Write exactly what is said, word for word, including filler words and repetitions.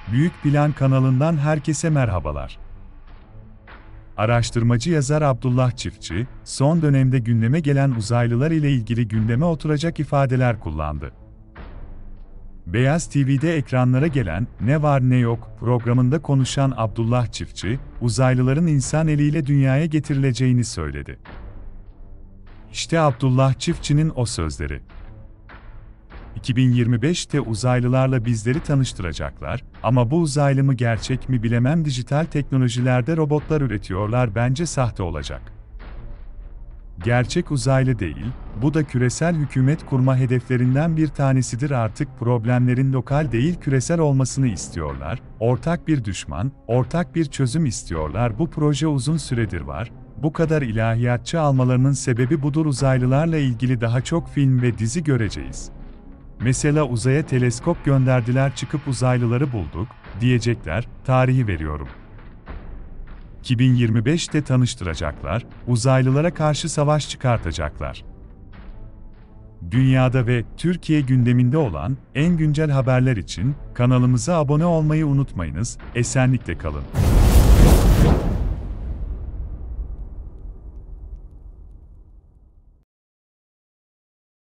Büyük Plan kanalından herkese merhabalar. Araştırmacı yazar Abdullah Çiftçi, son dönemde gündeme gelen uzaylılar ile ilgili gündeme oturacak ifadeler kullandı. Beyaz T V'de ekranlara gelen "Ne Var Ne Yok" programında konuşan Abdullah Çiftçi, uzaylıların insan eliyle dünyaya getirileceğini söyledi. İşte Abdullah Çiftçi'nin o sözleri. iki bin yirmi beşte uzaylılarla bizleri tanıştıracaklar ama bu uzaylı mı gerçek mi bilemem, dijital teknolojilerde robotlar üretiyorlar, bence sahte olacak. Gerçek uzaylı değil, bu da küresel hükümet kurma hedeflerinden bir tanesidir, artık problemlerin lokal değil küresel olmasını istiyorlar, ortak bir düşman, ortak bir çözüm istiyorlar, bu proje uzun süredir var, bu kadar ilahiyatçı almalarının sebebi budur, uzaylılarla ilgili daha çok film ve dizi göreceğiz. Mesela uzaya teleskop gönderdiler, çıkıp uzaylıları bulduk, diyecekler, tarihi veriyorum. iki bin yirmi beşte tanıştıracaklar, uzaylılara karşı savaş çıkartacaklar. Dünyada ve Türkiye gündeminde olan en güncel haberler için kanalımıza abone olmayı unutmayınız, esenlikle kalın.